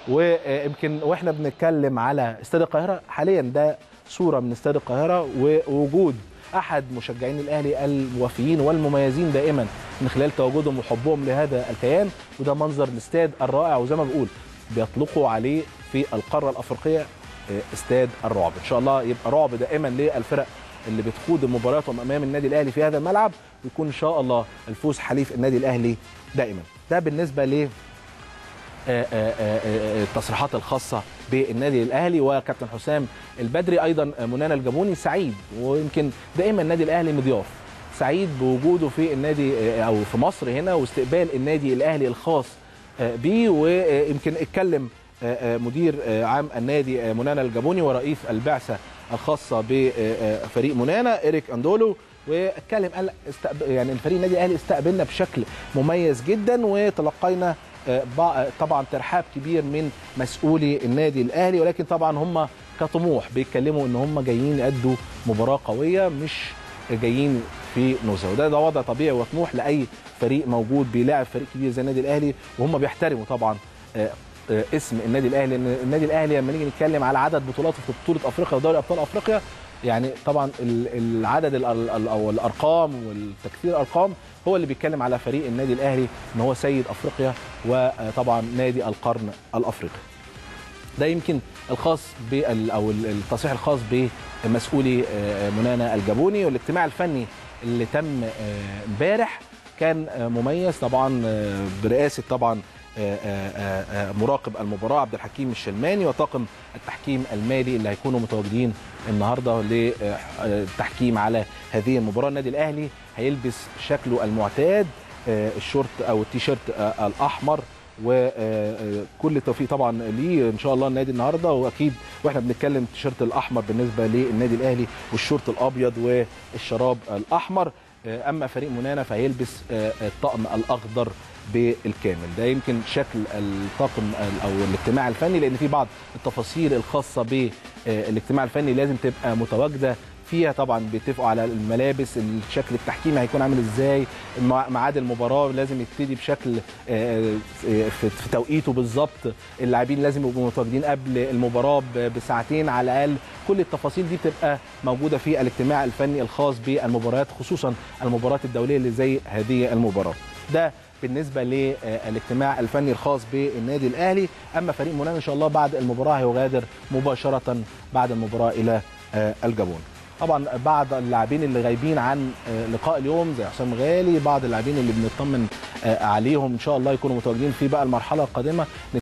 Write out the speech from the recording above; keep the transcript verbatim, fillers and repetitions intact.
ويمكن واحنا بنتكلم على استاد القاهره حاليا ده صوره من استاد القاهره، ووجود احد مشجعين الاهلي الوفيين والمميزين دائما من خلال تواجدهم وحبهم لهذا الكيان، وده منظر الاستاد الرائع، وزي ما بقول بيطلقوا عليه في القاره الافريقيه استاد الرعب. ان شاء الله يبقى رعب دائما للفرق اللي بتخوض مبارياتهم امام النادي الاهلي في هذا الملعب، ويكون ان شاء الله الفوز حليف النادي الاهلي دائما. ده بالنسبه ل التصريحات الخاصه بالنادي الاهلي وكابتن حسام البدري. ايضا منانا الجابوني سعيد، ويمكن دائما النادي الاهلي مضياف، سعيد بوجوده في النادي او في مصر هنا واستقبال النادي الاهلي الخاص بيه. ويمكن اتكلم مدير عام النادي منانا الجابوني ورئيس البعثه الخاصه بفريق منانا إيريك أندولو، واتكلم قال يعني الفريق النادي الاهلي استقبلنا بشكل مميز جدا، وتلقينا طبعا ترحاب كبير من مسؤولي النادي الاهلي، ولكن طبعا هم كطموح بيتكلموا ان هم جايين يأدوا مباراه قويه مش جايين في نزهه، وده ده وضع طبيعي وطموح لاي فريق موجود بيلاعب فريق كبير زي النادي الاهلي، وهم بيحترموا طبعا اسم النادي الاهلي. لان النادي الاهلي لما نيجي نتكلم على عدد بطولاته في بطوله افريقيا ودوري ابطال افريقيا، يعني طبعا العدد او الارقام والتكثير الارقام هو اللي بيتكلم على فريق النادي الاهلي ان هو سيد افريقيا وطبعا نادي القرن الافريقي. ده يمكن الخاص بال او التصريح الخاص بمسؤولي منانا الجابوني. والاجتماع الفني اللي تم امبارح كان مميز طبعا برئاسه طبعا مراقب المباراه عبد الحكيم الشلماني وطاقم التحكيم المالي اللي هيكونوا متواجدين النهارده للتحكيم على هذه المباراه. النادي الاهلي هيلبس شكله المعتاد، الشورت او التيشيرت الاحمر، وكل التوفيق طبعا ليه ان شاء الله النادي النهارده. واكيد واحنا بنتكلم التيشيرت الاحمر بالنسبه للنادي الاهلي والشورت الابيض والشراب الاحمر. اما فريق منانا فهيلبس الطقم الاخضر بالكامل. ده يمكن شكل الطاقم او الاجتماع الفني، لان في بعض التفاصيل الخاصه بالاجتماع الفني لازم تبقى متواجده فيها. طبعا بيتفقوا على الملابس، الشكل التحكيمي هيكون عامل ازاي، ميعاد المباراه لازم يبتدي بشكل في توقيته بالظبط، اللاعبين لازم يبقوا متواجدين قبل المباراه بساعتين على الاقل. كل التفاصيل دي بتبقى موجوده في الاجتماع الفني الخاص بالمباريات، خصوصا المباريات الدوليه اللي زي هذه المباراه. ده بالنسبه للاجتماع الفني الخاص بالنادي الاهلي. اما فريق منانا ان شاء الله بعد المباراه هيغادر مباشره بعد المباراه الى الجابون. طبعا بعض اللاعبين اللي غايبين عن لقاء اليوم زي حسام غالي، بعض اللاعبين اللي بنطمن عليهم ان شاء الله يكونوا متواجدين في بقى المرحله القادمه.